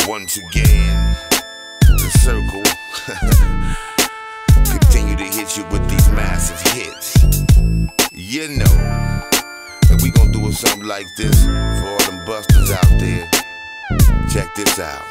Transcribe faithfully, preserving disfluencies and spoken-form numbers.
Once again, the circle continue to hit you with these massive hits. You know that we gon' do something like this for all them busters out there. Check this out.